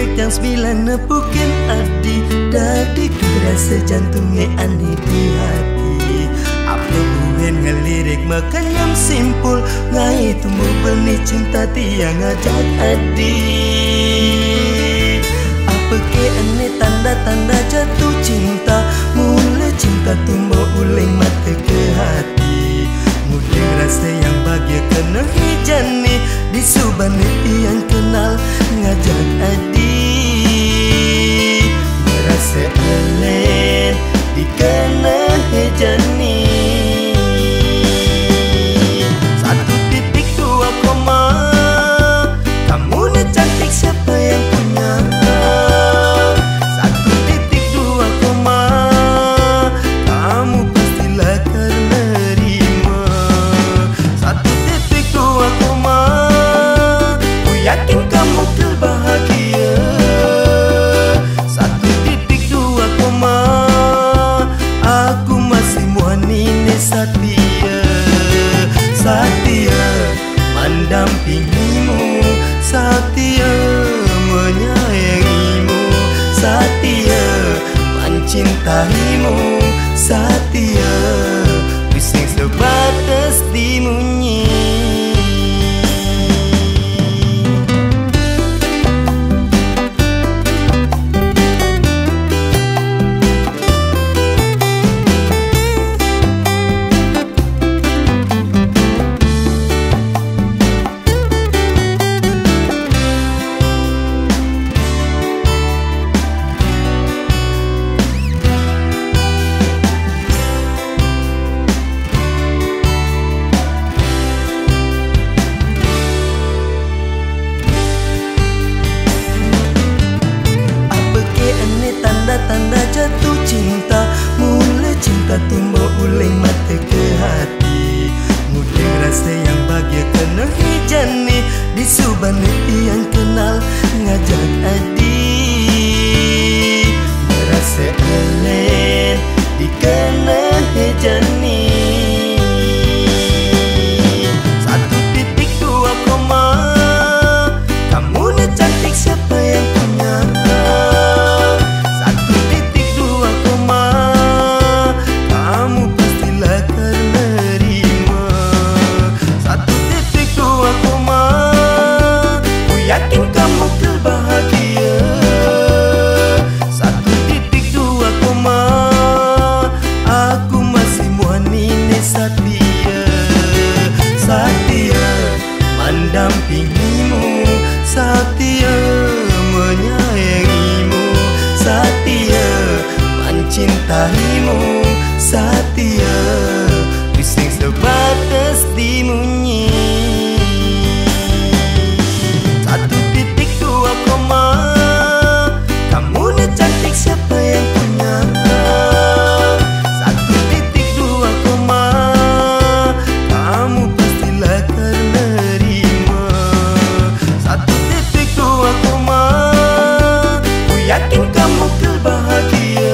yang sembilan nepukin adi Dadik rasa jantungnya aneh di hati. Apa buhen ngelirik makan yang simpul ngai tumbuh benih cinta tiang ngajak adi. Apa ke aneh tanda-tanda jatuh cinta, mula cinta tumbuh uling mata ke hati. Muda rasa yang bahagia kena hijani di subani yang kenal ngajak adi. Merasa alen dikena hijani. 1.2 koma, kamu ni cantik siapa yang punya. 1.2 koma, kamu pastilah terima. 1.2 koma, ku yakin kamu terbahagia. 1.2 koma, aku masih muanine setia. Setia mendampingimu, setia menyayangimu, setia mencintaimu, setia bising sebatas dimunyi. Tanda jatuh cinta, mula cinta tumbuh uling mata ke hati. Muda rasa yang bahagia kena hijani di subani yang kenal ngajak adi. Merasa alen dikena hijani. 1.2 koma, kamu ni cantik siapa yang punya. 1.2 koma, kamu pastilah terima. 1.2 koma, ku yakin kamu terbahagia. 1.2 koma, aku masih muanine setia. Setia mendampingimu, setia menyayangimu, setia mencintaimu, setia bising sebatas dimunyi. 1.2 koma, kamu ni cantik siapa yang punya. 1.2 koma, kamu pastilah terima. 1.2 koma, ku yakin kamu terbahagia.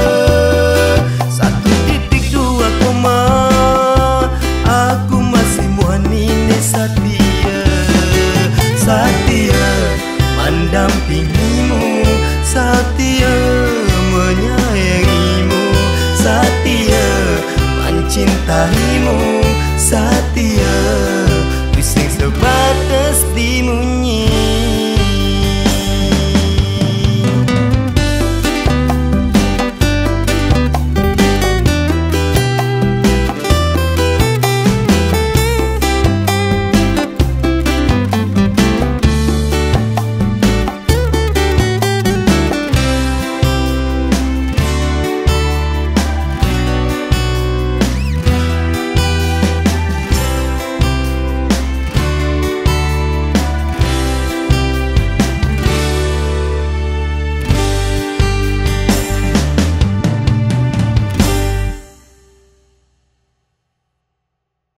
1.2 koma, aku masih muanine setia. Setia mendampingimu, setia menyayangimu, setia mencintaimu,